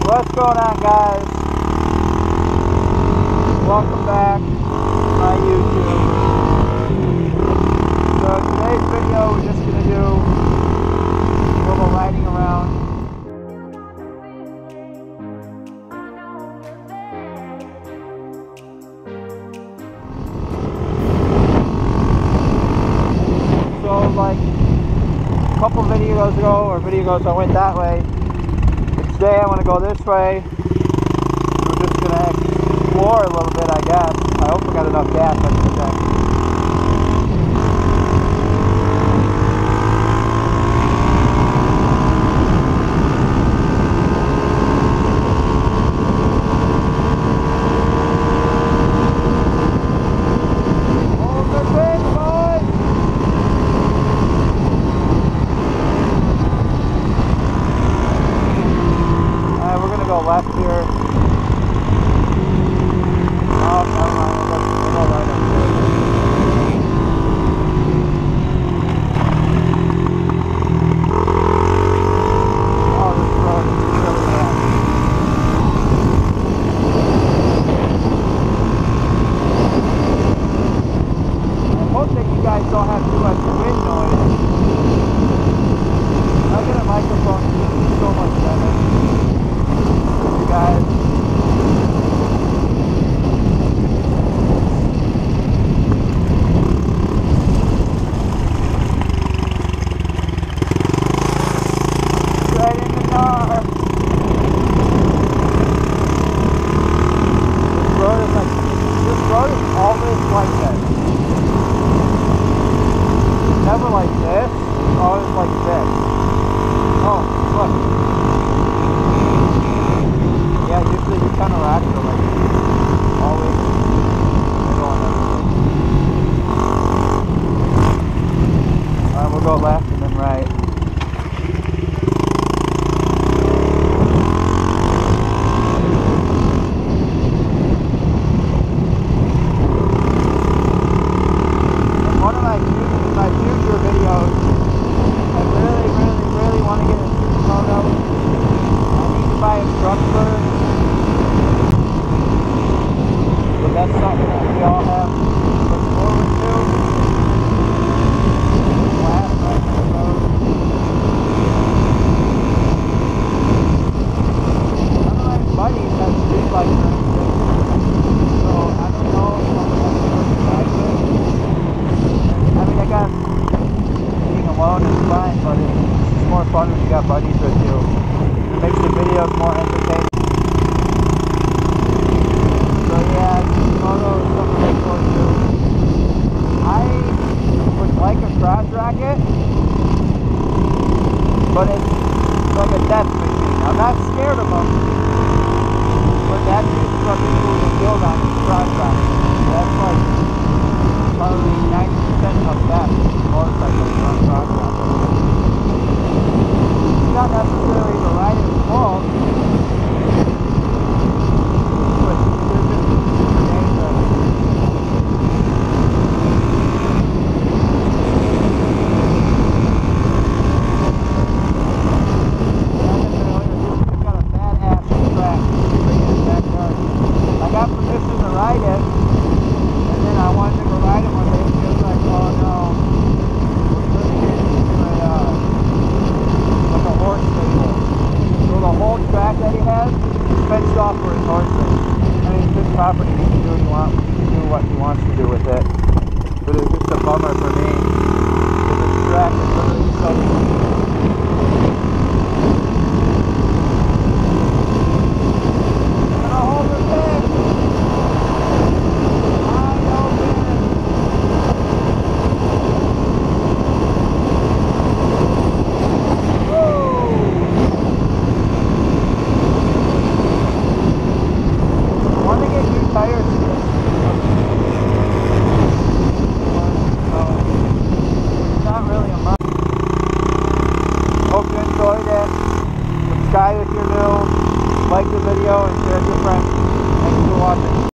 What's going on, guys? Welcome back to my YouTube. So today's video we're just going to do a little riding around. So like a couple videos ago, I went that way. Today I want to go this way. We're just going to explore a little bit, I guess. I hope we got enough gas, I should say. Go left here. Oh, never mind. We'll go right up here. Oh, this road is really bad. I hope that you guys don't have too much wind noise. I get a microphone so much better. Guys. Right in the car. This road is always like this. Never like this, always like this. Oh, look. Yeah, usually you kind of rack for like always middle and everything. Alright, we'll go left and then right. In one of my future videos, I really want to get a photo. I need to buy a truck first. But that's something that we all have to look forward to. Last night on the road. None of my buddies have street lights or anything. So I don't know if I'm going to ride it. I mean, I guess being alone is fine, but it's more fun when you got buddies with you. It makes the videos more entertaining. So yeah, photo is something to look forward to. I would like a crotch rocket, but it's like a death machine. I'm not scared of them, but that's just what people will build on is crotch rocket. That's like probably 90% of death motorcycles on crotch rocket. It's not necessarily the rider's fault. Property, he can do what he wants to do with it, but it's just a bummer for me because the track is literally so